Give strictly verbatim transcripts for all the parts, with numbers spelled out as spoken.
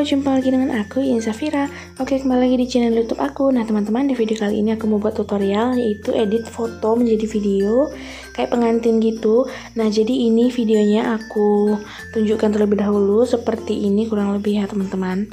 jumpa lagi dengan aku, Yin Safira. Oke, kembali lagi di channel YouTube aku. Nah, teman-teman, di video kali ini aku mau buat tutorial, yaitu edit foto menjadi video kayak pengantin gitu. Nah, jadi ini videonya aku tunjukkan terlebih dahulu seperti ini kurang lebih ya, teman-teman.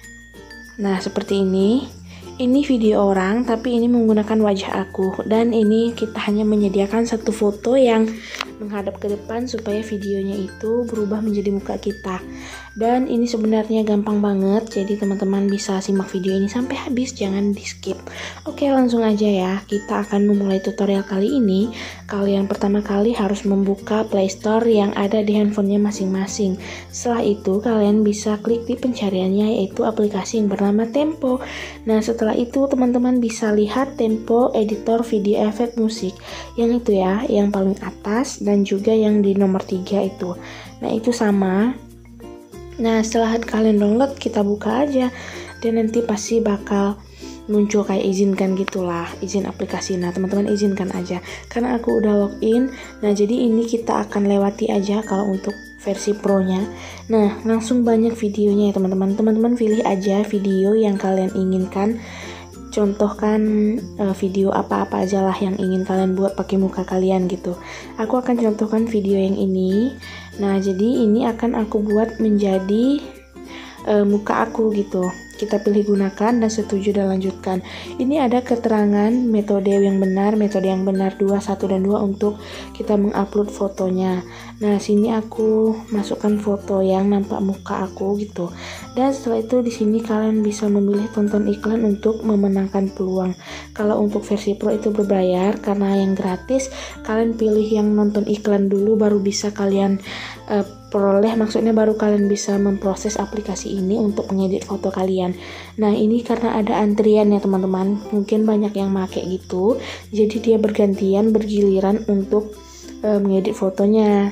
Nah, seperti ini. Ini video orang, tapi ini menggunakan wajah aku. Dan ini kita hanya menyediakan satu foto yang menghadap ke depan supaya videonya itu berubah menjadi muka kita. Dan ini sebenarnya gampang banget, jadi teman-teman bisa simak video ini sampai habis, jangan di skip. Oke, langsung aja ya, kita akan memulai tutorial kali ini. Kalian pertama kali harus membuka Play Store yang ada di handphonenya masing-masing. Setelah itu kalian bisa klik di pencariannya, yaitu aplikasi yang bernama Tempo. Nah, setelah itu teman-teman bisa lihat Tempo editor video efek musik yang itu ya, yang paling atas dan juga yang di nomor tiga itu. Nah, itu sama. Nah, setelah kalian download, kita buka aja dan nanti pasti bakal muncul kayak izinkan gitulah, izin aplikasi. Nah, teman-teman izinkan aja karena aku udah login. Nah, jadi ini kita akan lewati aja kalau untuk versi pro nya. Nah, langsung banyak videonya ya teman-teman. Teman-teman pilih aja video yang kalian inginkan. Contohkan uh, video apa-apa aja lah yang ingin kalian buat pakai muka kalian gitu. Aku akan contohkan video yang ini. Nah, jadi ini akan aku buat menjadi uh, muka aku gitu. Kita pilih gunakan dan setuju dan lanjutkan. Ini ada keterangan metode yang benar, metode yang benar dua, satu dan dua untuk kita mengupload fotonya. Nah, sini aku masukkan foto yang nampak muka aku gitu. Dan setelah itu di sini kalian bisa memilih tonton iklan untuk memenangkan peluang. Kalau untuk versi pro itu berbayar, karena yang gratis kalian pilih yang nonton iklan dulu baru bisa kalian uh, peroleh, maksudnya baru kalian bisa memproses aplikasi ini untuk mengedit foto kalian. Nah, ini karena ada antrian ya teman-teman, mungkin banyak yang make gitu, jadi dia bergantian bergiliran untuk uh, mengedit fotonya.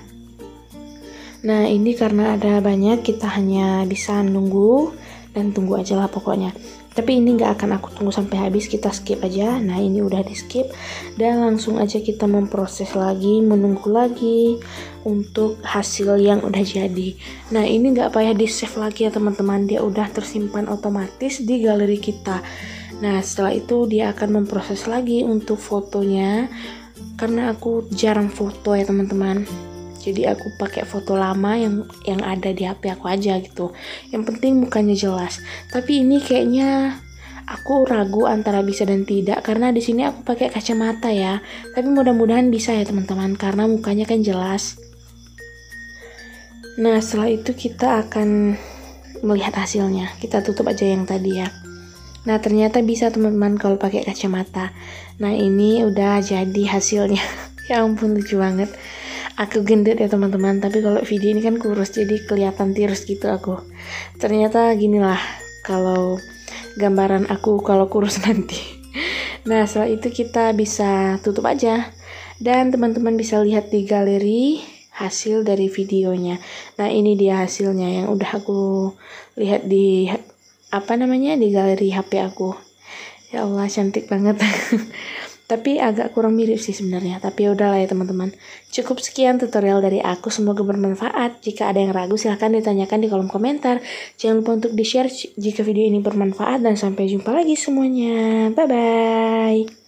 Nah, ini karena ada banyak, kita hanya bisa nunggu dan tunggu aja lah pokoknya. Tapi ini nggak akan aku tunggu sampai habis, kita skip aja. Nah, ini udah di skip dan langsung aja kita memproses lagi, menunggu lagi untuk hasil yang udah jadi. Nah, ini nggak payah di save lagi ya teman-teman, dia udah tersimpan otomatis di galeri kita. Nah, setelah itu dia akan memproses lagi untuk fotonya, karena aku jarang foto ya teman-teman. Jadi aku pakai foto lama yang yang ada di H P aku aja gitu. Yang penting mukanya jelas. Tapi ini kayaknya aku ragu antara bisa dan tidak karena di sini aku pakai kacamata ya. Tapi mudah-mudahan bisa ya teman-teman karena mukanya kan jelas. Nah, setelah itu kita akan melihat hasilnya. Kita tutup aja yang tadi ya. Nah, ternyata bisa teman-teman kalau pakai kacamata. Nah, ini udah jadi hasilnya. Ya ampun, lucu banget. Aku gendut ya teman-teman, tapi kalau video ini kan kurus jadi kelihatan tirus gitu aku. Ternyata ginilah kalau gambaran aku kalau kurus nanti. Nah, setelah itu kita bisa tutup aja dan teman-teman bisa lihat di galeri hasil dari videonya. Nah, ini dia hasilnya yang udah aku lihat di apa namanya di galeri H P aku. Ya Allah, cantik banget. Tapi agak kurang mirip sih sebenarnya. Tapi udahlah ya teman-teman. Cukup sekian tutorial dari aku. Semoga bermanfaat. Jika ada yang ragu silahkan ditanyakan di kolom komentar. Jangan lupa untuk di-share jika video ini bermanfaat. Dan sampai jumpa lagi semuanya. Bye-bye.